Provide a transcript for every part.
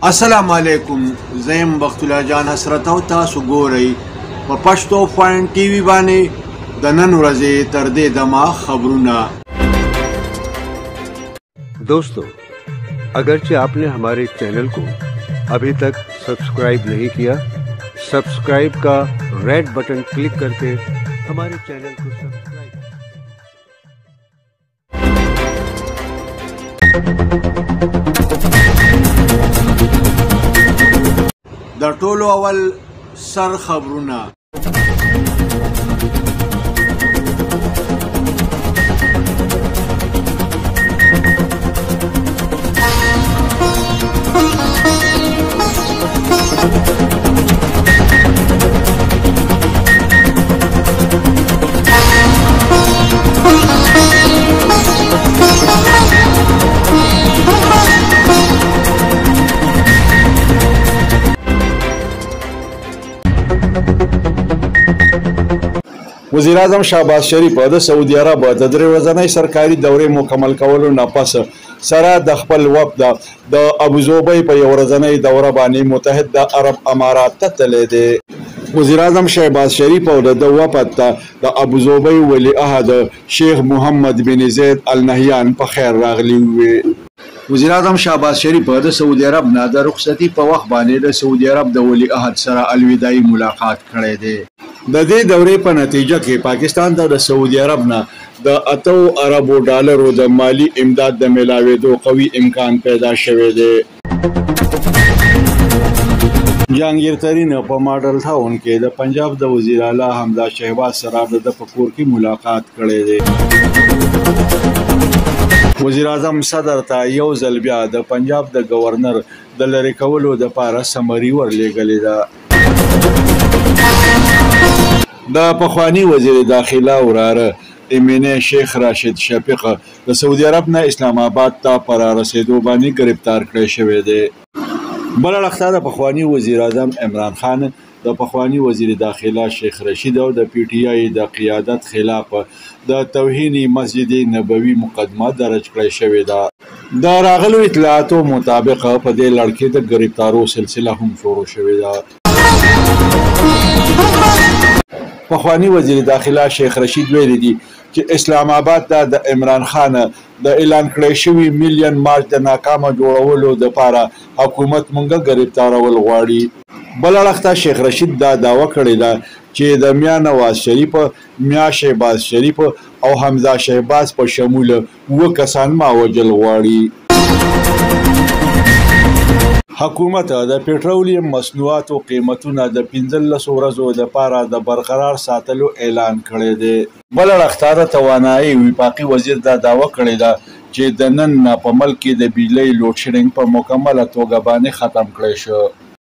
السلام علیکم زیم بختالله جان حسرت او تاسو ګورئ په پښتو پوینټ ټي وي باندې د نن ورځې تر دې دمه خبرونه. दोस्तों, अगरचे आपने हमारे चैनल को अभी तक सब्सक्राइब नहीं किया, सब्सक्राइब का रेड बटन क्लिक करके हमारे चैनल को सब्सक्राइब. د ټولو اول سر خبرونه. وزیر اعظم شهباز شریف د سعودي عرب د درې ورځنۍ سرکاري دورې مکمل کولو نه پس سره د خپل وفد د ابوظبي په یو ورځنۍ دوره باندې متحده عرب امارات ته تللی دی. وزیر اعظم شهباز شریف او د وفد ته د ابوظبي ولی عهد شیخ محمد بن زید النهیان په خیر راغلی وي. وزیر اعظم شهباز شریف د سعودي عرب نه د رخصتي په وخت باندې د سعودي عرب د ولی عهد سره الوداعي ملاقات کړی دی. د دې دورې په نتیجه کې پاکستان ته د سعودي عرب نه د 8 اربو ډالرو د مالی امداد د ملاوېدو قوي امکان پیدا شوی دی. جهانگیر ترین په ماډل ټاون کې د پنجاب د وزیر اعلی حمزه شهباز سره د پکور کې ملاقات کړی دی. وزیر اعظم صدر ته یو ځل بیا د پنجاب د گورنر د لری کولو د پاره سمري ورلېږلې ده. د پخوانی وزیر داخله وراره امینه شیخ راشد شفیق د سعودي عرب نه اسلام آباد ته پر رسیدو باندې گرفتار کړی شوی دی. بل اړخ د پخوانی وزیر اعظم عمران خان د پخوانی وزیر داخله شیخ رشید او د پی ټی آی د قیادت خلاف د توهین مسجد نبوي مقدمه درج کړی شوی ده. د راغلو اطلاعاتو مطابق په دې لړ کې د گرفتارو سلسله هم شروع شوې ده. پخوانی وزیر داخله شیخ رشید ویلي دي چې اسلام آباد ته د عمران خان د اعلان کړی شوي میلیون مارچ د ناکامه جوړولو دپاره حکومت مونږه گرفتارول غواړي. بل اړخ ته شیخ رشید دا دعوه کړې ده چې د میا نواز شریف، میا شهباز شریف او حمزه شهباز په شمول 2 کسان معوجل غواړي. حکومت د پیټرولیم مصنوعاتو قیمتونه د 15 ورځو لپاره د برقرار ساتلو اعلان کړی دی. بل اړخ ته د توانایي وفاقي وزیر دا دعوه کړې ده چې د نن په ملک کې د بجلۍ لوډ شیډینګ په مکمله توګه باندې ختم کړی شو.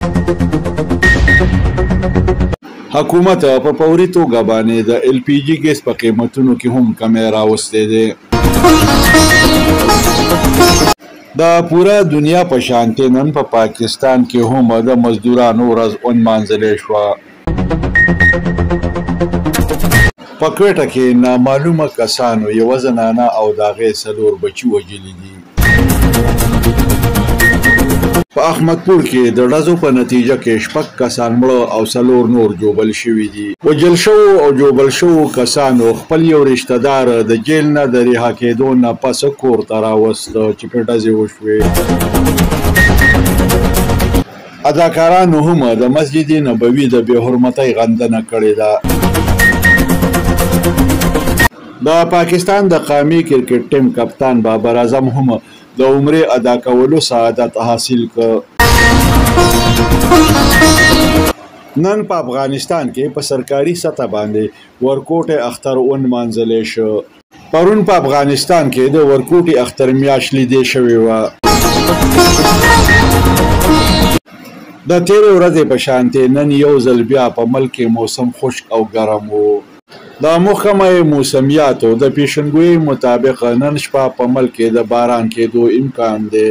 حکومت په فوري توګه باندې د ال پی جی ګیس په قیمتونو کې هم کمی راوستی دی. د پورا دنیا په شانتي نن په پاکستان کې هم د مزدورانو ورځ ونمانځلې شوه. په کوټه کې نامعلومه کسانو یوه زنانه او د هغې 4 بچي وژلي دي. په احمدپور کې د ډزو په نتیجه کې 6 کسان مړه او 4 نور جوبل شوي دي. وژل شوو او جوبل شوو کسانو خپل یو رشته دار د جیل نه د رها کېدو نه پس کور ته راوسته چې پرې ډزې وشوې. اداکارانو هم د مسجد نبوي د بې حرمتۍ غندنه کړې ده. د پاکستان د قومي کرکټ ټیم کپتان بابر اعظم هم د عمرې ادا کولو سعادت حاصل کړ. نن په افغانستان کې په سرکاري سطح باندې ورکوټ اختر ونمانځلی شو. پرون په افغانستان کې د ورکوټ اختر میاشت لیدې شوې وه. د تېرې ورځې په شانتې نن یو ځل بیا په ملک کې موسم خشک او ګرم و. د محکمه موسمیاتو د پیشنګویۍ مطابق نن شپه په ملک کې د باران کېدو امکان دی.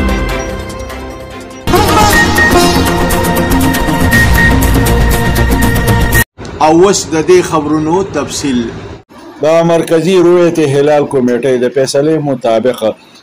او اوس د دې خبرونو تفصیل. د مرکزی رویت هلال کمیټې د فیصلې مطابق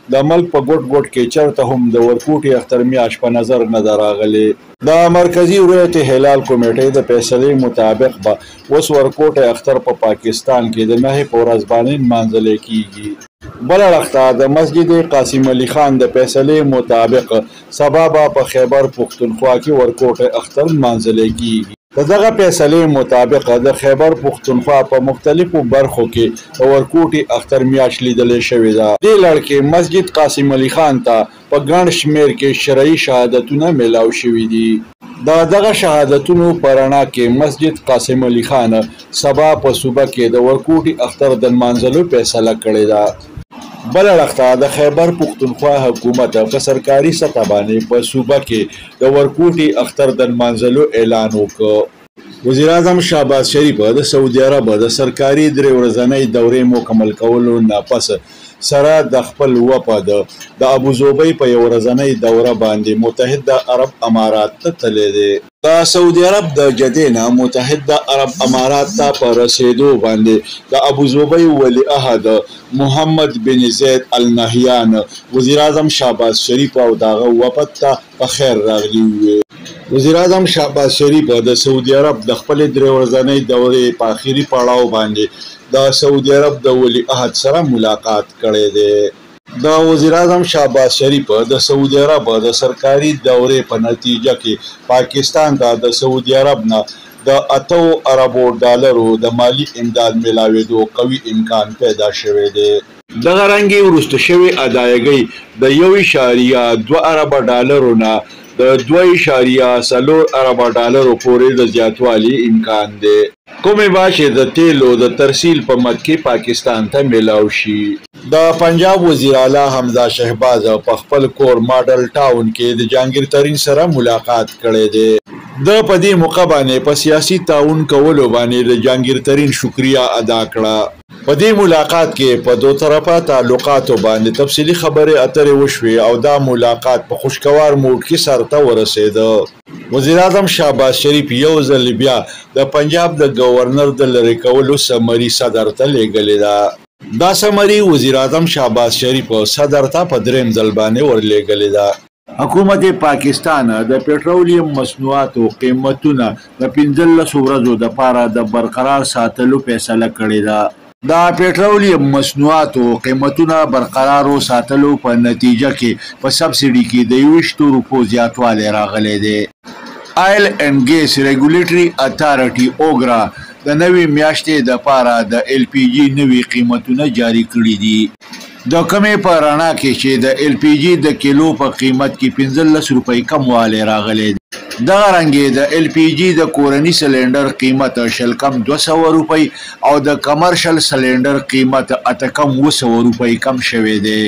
د ملک په ګوټ ګوټ کې چرته هم د ورکوټي اختر میاشت په نظر نه ده راغلې. د مرکزی ولایت هلال کمیټې د فیصلې مطابق به اوس ورکوټي اختر په پاکستان کې د 9 په ورځ باندې نمانځل کیږي. بل اړخ د مسجد قاسم علي خان د فیصلې مطابق سبا به په خیبر پښتونخوا کې ورکوټي اختر نمانځل کیږي. دغه فیصلې مطابق د خیبر پښتونخوا په مختلفو برخو کې د ورکوټي اختر میاشت لیدل شوې ده. دې لړ کې مسجد قاسم علي خان ته په ګڼ شمېر کې شرعي شهادتونه میلاو شوي دي. دغه شهادتونو په رڼا کې مسجد قاسم علي خان سبا په صوبه کې د ورکوټي اختر د نمانځلو فیصله کړې ده. بل اړخ د خیبر پښتونخوا حکومت په سرکاري سطح باندې په صوبه کې د ورکوټي اختر د نمانځلو اعلان وکړ. وزیر اعظم شهباز شریف د سعودي عرب د سرکاري 3 ورځنۍ دورې مکمل کولو نه پس سره د خپل وفد د ابوظبي په یو ورځنۍ دوره باندې متحده عرب امارات ته تللی دی. د سعودي عرب د جدې نه متحده عرب امارات ته په رسیدو باندې د ابوظبي ولی عهد محمد بن زید النهیان وزیر اعظم شهباز شریف او دغه وفد ته په خیر راغلی وي. وزیر اعظم شهباز شریف د سعودي عرب د خپل 3 ورځنۍ دورې په اخیری پړاو باندې د سعودي عرب د ولی عهد سره ملاقات کړی دی. د وزیر اعظم شهباز شریف د سعودي عرب د سرکاري دورې په نتیجه کې پاکستان ته د سعودي عرب نه د 8 اربو ډالرو د مالی امداد میلاوېدو قوي امکان پیدا شوی دی. دغه رنګې وروسته شوې ادایګۍ د 1.2 ارب ډالرو نه د 2.4 ارب ډالرو پورې د زیاتوالي امکان دی. کومې باشه د تیلو د ترسیل په مد کې پاکستان ته میلاو شي. د پنجاب وزیر اعلی حمزه شهباز په خپل کور ماډل ټاون کې د جهانگیر ترین سره ملاقات کړی دی. د په دې موقع باندې په سیاسي تعاون کولو باندې د جهانگیر ترین شکریا ادا کړه. په دې ملاقات کې په دوه طرفه تعلقاتو باندې تفصیلی خبرې اترې وشوې او دا ملاقات په خوشگوار موډ کې سرته ورسېده. وزیر اعظم شهباز شریف یو ځل بیا د پنجاب د گورنر د لرې کولو سمري صدر ته لیږلې ده. دا سمري وزیر اعظم شهباز شریف صدر ته په 3م ځل باندې ورلیږلې ده. حکومت پاکستان د پټرولیم مصنوعاتو قیمتونه د 15 ورځو د پاره د برقرار ساتلو فیصله کړې ده. د پټرولیم مصنوعاتو قیمتونه برقرار ساتلو په نتیجه کې په سبسیډي کې د 20 روپو زیاتوالی راغلی دی. آیل اینڈ ګیس ریګولیټري اتارټي اوګرا د نوې میاشتې د پاره د ایل پی جی نوې قیمتونه جاری کړي دي. د کمې په رڼا کې چې د ایل پی جی د کیلو په قیمت کې 15 روپۍ کموالی راغلی دی. دغه رنګې د ایل پی جی د کورني سلنډر قیمت شل کم 200 روپۍ او د کمرشل سلنډر قیمت اته کم 200 روپۍ کم شوی دی.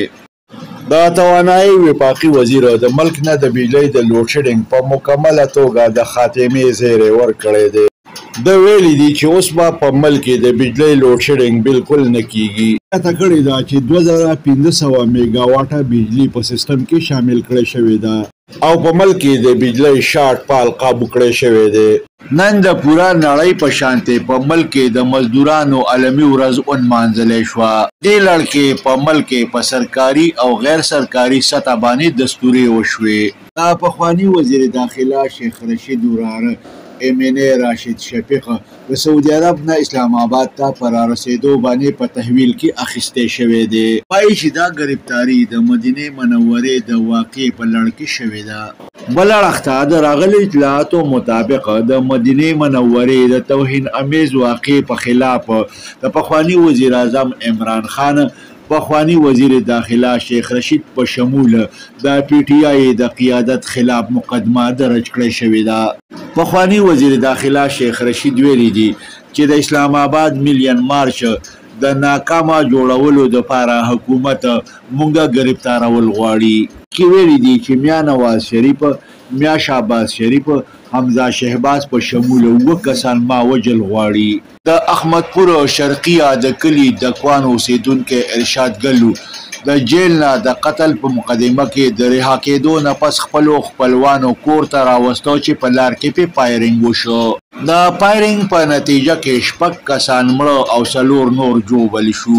د توانایي وفاقي وزیر د ملک نه د بجلی د لوډ شیډینګ په مکمله توګه د خاتمې زیری ورکړی دی. د ویلي دي چې اوس به په ملک د بجلی لوډ شیډینګ بالکل نه کیږي. پته کړې ده چې 2500 میگا واټه بجلی په سیستم کې شامل کړی شوې ده او په ملک کې د بجلی شارټ فال قابو کړی شوی دی. نن د پورا نړۍ په شانتې په ملک کې د مزدورانو عالمي ورځ ونمانځلې شوه. دې لړ کې په ملک کې په سرکاري او غیر سرکاري سطح باندې دستوري وشوې. دا پخواني وزیر داخله شیخ رشید وراره ایمنه راشد شفیق د سعودي عرب نه اسلام آباد ته پر رسیدو باندې په تحویل کې اخیسته شوی دی. پای چې دا گرفتاری د مدینه منورې د واقع په لړ کې شوې ده. بل اړخ د راغلي اطلاعاتو مطابق د مدینه منورې د توهین امیز واقع په خلاف د پخوانی وزیر اعظم عمران خان پخوانی وزیر داخله شیخ رشید په شمول د پی ټی آی د قیادت خلاف مقدمه درج کړې شوې ده. پخوانی وزیر داخله شیخ رشید ویلي دي چې د اسلام آباد میلیون مارچ د ناکامه جوړولو د پاره حکومت مونږه گرفتارول غواړي. کې ویلي دي چې میا نواز شریف، میا شهباز شریف، حمزه شهباز په شمول 2 کسان ما وجل غواړي. د احمدپور شرقیه د کلی د کوان اوسیدونکو ارشاد ګلو د جیل نه د قتل په مقدمه کې د رها کېدو نه پس خپلوانو کور ته راوستو چې په لار کې په پایرنګ وشو. د پایرنګ په نتیجه کې 6 کسان مړه او 4 نور جوړ شو.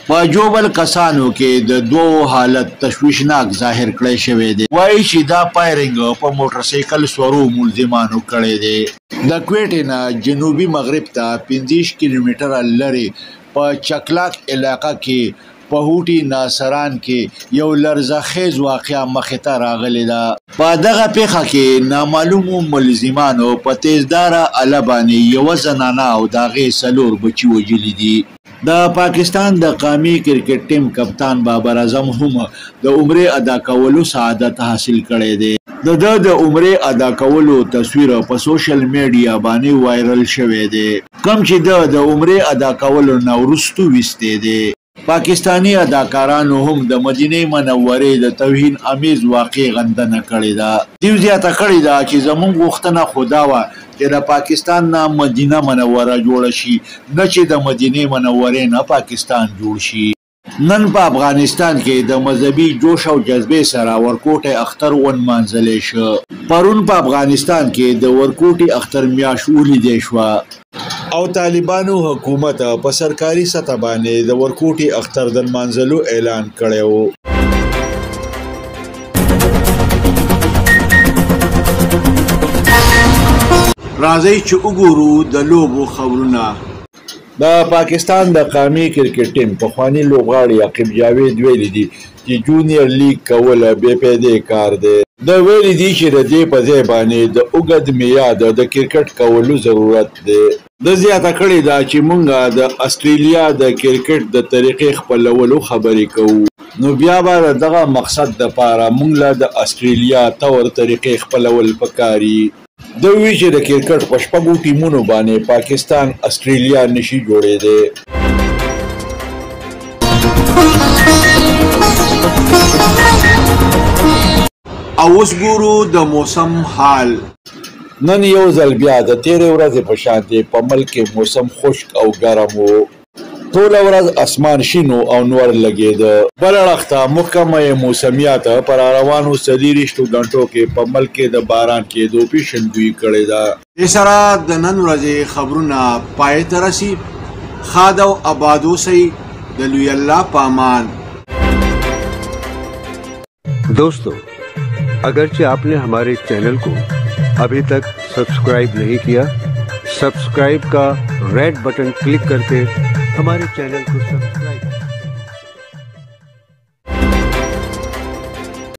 په جوبل کسانو کې د دوو حالت تشویشناک ظاهر کړی شوی دی. وایي چې دا فایرنګ په موټر سایکل سورو ملزمانو کړی دی. د کویټې نه جنوبي مغرب ته 15 کیلومتره لرې په چکلاک علاقه کې په هوټي ناصران کې یو لرزخیز واقعه مخې ته راغلی ده. په دغه پیښه کې نامعلومو ملزمانو په تیزداره اله باندې یوه زنانه او د هغې 4 بچي وژلي دي. د پاکستان د قومي کرکټ ټیم کپتان بابر اعظم هم د عمرې ادا کولو سعادت حاصل کړی دی. د عمرې ادا کولو تصویر په سوشل میډیا باندې وایرل شوی دی، کوم چې د عمرې ادا کولو نه وروسته ویستی دی. پاکستانی اداکارانو هم د مدینه منورې د توهین امیز واقع غندنه کړې ده. دیو زیاته کړې ده چې زموږ غوښتنه خدا وه چې د پاکستان نه مدینه منوره جوړه شي، نه چې د مدینه منورې نه پاکستان جوړ شي. نن په افغانستان کې د مذهبي جوش او جذبې سره ورکوټي اختر ونمانځلی شو. پرون په افغانستان کې د ورکوټي اختر میاشت ولیدی شوه او طالبانو حکومت په سرکاري سطح باندې د ورکوټي اختر د نمانځلو اعلان کړی و. راځئ چې وګورو د لوبو خبرونه. د پاکستان د قومي کرکټ ټیم پخواني لوبغاړي عقیب جاوید ویلي دي چې جونیئر لیګ کول بې پیدې کار دی. د ویلي دي چې د دې په ځای باندې د اوږد میعاد د کرکټ کولو ضرورت دی. د زیاته کړې ده چې موږ د استرالیا د کرکټ د طریقې خپلولو خبرې کوو، نو بیا به دغه مقصد دپاره موږ له د استرالیا طور طریقې خپلول پکاري. د وی چې د کرکټ په 6 ټیمونو باندې پاکستان استرالیا نشي جوړېدی. او اوس ګورو د موسم حال. نن یو ځل بیا د تیرې ورځې په شانتې په ملک کې موسم خشک او ګرم و. ټوله ورځ اسمان شین او نور لګېده. بل اړخ ته محکمه موسمیات پر روانو 23 غنټو کې په ملک کې د باران کېدو پیشنګویي کړې ده. دې سره د نن ورځې خبرونه پای ته رسي. ښاد او آباد اوسئ. د لوی الله په امان. दोस्तों, अगरचे आपने हमारे चैनल को अभी तक सब्सक्राइब नहीं किया, सब्सक्राइब का रेड बटन क्लिक करके हमारे चैनल को सब्सक्राइब